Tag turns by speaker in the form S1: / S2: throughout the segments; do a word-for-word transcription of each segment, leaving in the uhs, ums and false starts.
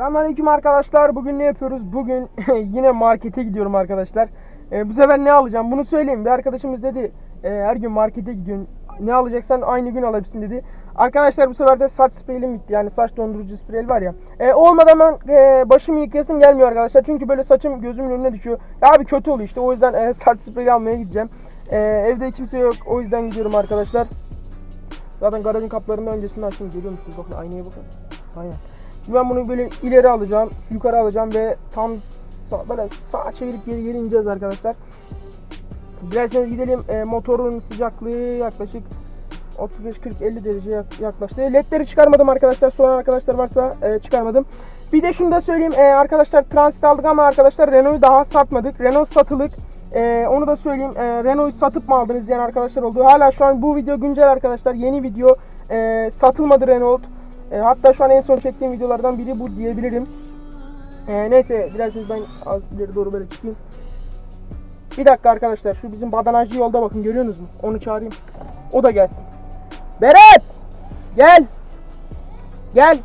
S1: Selamünaleyküm arkadaşlar. Bugün ne yapıyoruz? Bugün yine markete gidiyorum arkadaşlar. Ee, bu sefer ne alacağım? Bunu söyleyeyim. Bir arkadaşımız dedi e, her gün markete gidiyorsun. Ne alacaksan aynı gün alabilirsin dedi. Arkadaşlar bu sefer de saç spreyim bitti. Yani saç dondurucu sprey var ya. E, olmadan ben e, başımı yıkayasım gelmiyor arkadaşlar. Çünkü böyle saçım gözümün önüne düşüyor. Ya abi kötü oluyor işte. O yüzden e, saç spreyi almaya gideceğim. E, evde kimse yok. O yüzden gidiyorum arkadaşlar. Zaten garajın kaplarını öncesinde açtım. Görüyor musunuz? Bakın aynaya bakın. Aynen. Şimdi ben bunu böyle ileri alacağım, yukarı alacağım ve tam sağ, böyle sağa çevirip geri geri ineceğiz arkadaşlar. Dilerseniz gidelim. E, motorun sıcaklığı yaklaşık otuz beş kırk elli derece yaklaştı. Ledleri çıkarmadım arkadaşlar. Soran arkadaşlar varsa e, çıkarmadım. Bir de şunu da söyleyeyim. E, arkadaşlar Transit aldık ama arkadaşlar Renault'u daha satmadık. Renault satılık. E, onu da söyleyeyim. E, Renault'u satıp mı aldınız diyen arkadaşlar oldu. Hala şu an bu video güncel arkadaşlar. Yeni video. E, satılmadı Renault. E, hatta şu an en son çektiğim videolardan biri bu diyebilirim. E, neyse dilerseniz ben az ileri doğru böyle çıkayım. Bir dakika arkadaşlar, şu bizim badanajlı yolda bakın, görüyorsunuz mu? Onu çağırayım. O da gelsin. Berat! Gel! Gel!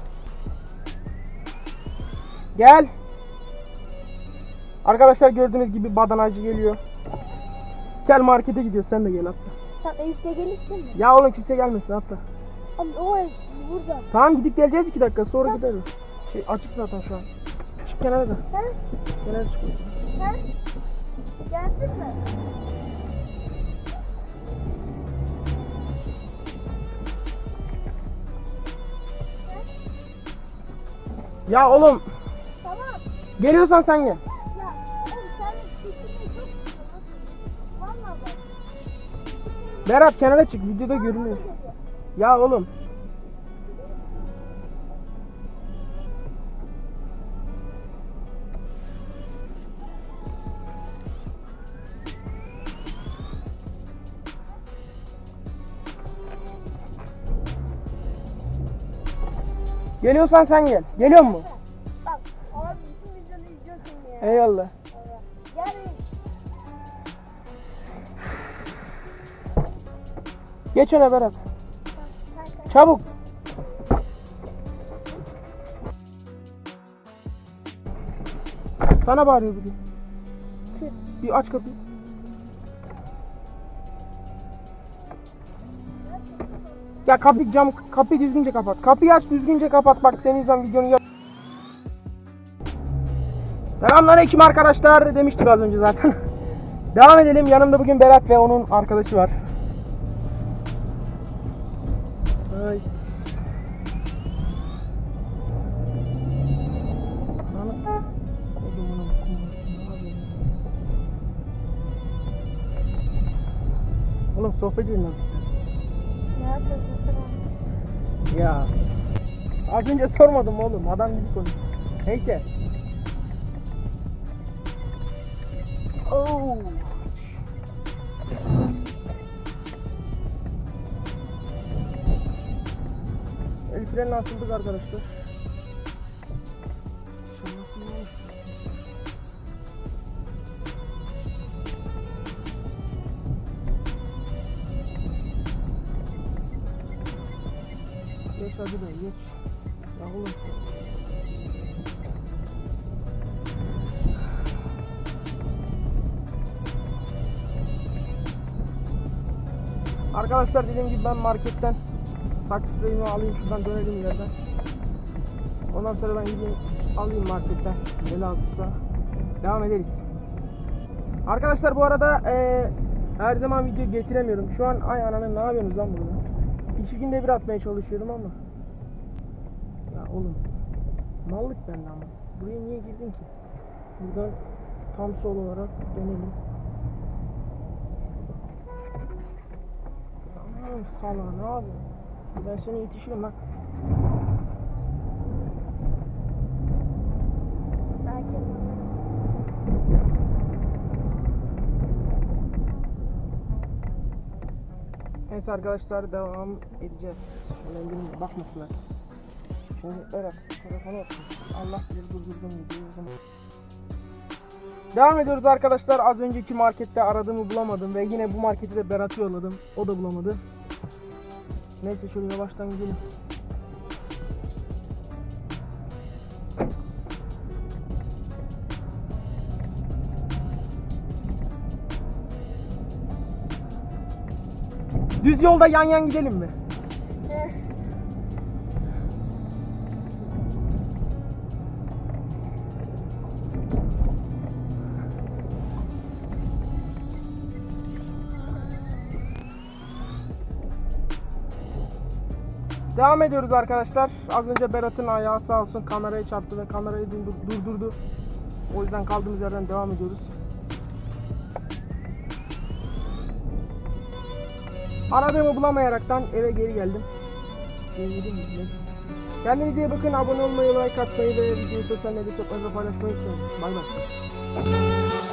S1: Gel! Arkadaşlar gördüğünüz gibi badanajlı geliyor. Gel markete gidiyoruz, sen de gel hatta.
S2: Tamam, evde gelirsin mi?
S1: Ya oğlum kimse gelmesin hatta.
S2: Abi o ev burada.
S1: Tamam gidip geleceğiz iki dakika sonra gideriz. Şey açık zaten şu an. Çık kenara da.
S2: He?
S1: Kenara çık.
S2: He? Geldin mi?
S1: Ya oğlum.
S2: Tamam.
S1: Geliyorsan sen gel.
S2: Ya oğlum sen sesini çok tutuyorsun. Valla bak.
S1: Berat kenara çık, videoda görünüyor. Ya oğlum. Geliyorsan sen gel. Geliyor mu?
S2: Bak abi bütün videonu izliyorsun ya.
S1: Eyvallah.
S2: Gel.
S1: Geç öne Berat. Çabuk. Sana bağırıyor bugün. Bir aç kapıyı. Ya kapı cam kapıyı düzgünce kapat. Kapıyı aç düzgünce kapat. Bak senin yüzünden videonu yap. Selamünaleyküm arkadaşlar demiştik az önce zaten. Devam edelim. Yanımda bugün Berat ve onun arkadaşı var. Evet. Oğlum sohbet edin nasıl?
S2: Ne yapıyorsun sen?
S1: Ya. Az önce sormadım oğlum. Adam gibi konuş. Neyse. Oh. El frenle asıldık arkadaşlar. Geç hadi de geç. Ya oğlum. Arkadaşlar dediğim gibi ben marketten saç spreyimi alayım, şuradan dönelim ileriden. Ondan sonra ben gideyim alayım marketten ne lazımsa devam ederiz. Arkadaşlar bu arada e, her zaman video getiremiyorum. Şu an ay ananı ne yapıyorsunuz lan burada? İki günde bir atmaya çalışıyorum ama. Ya oğlum mallık bende ama. Buraya niye girdin ki? Buradan tam sol olarak dönelim. Aman sana ne yapıyorsun? Ben sana yetişirim lan.
S2: Sakin.
S1: Neyse arkadaşlar devam edeceğiz. Şöyle bir bakmasınlar. Şimdi Berat telefonu atın. Allah bilir durdurdum videoyu o zaman. Devam ediyoruz arkadaşlar. Az önceki markette aradığımı bulamadım ve yine bu marketi de Berat'ı yolladım. O da bulamadı. Neyse şöyle yavaştan gidelim. Düz yolda yan yan gidelim mi?
S2: Eh.
S1: Devam ediyoruz arkadaşlar. Az önce Berat'ın ayağı sağ olsun kameraya çarptı ve kamerayı durdur, durdurdu. O yüzden kaldığımız yerden devam ediyoruz. Aradığımı bulamayaraktan eve geri geldim. Kendinize iyi bakın. Abone olmayı, like atmayı ve videoyu sosyal medyada çok fazla paylaşmayı unutmayın. Bay bay.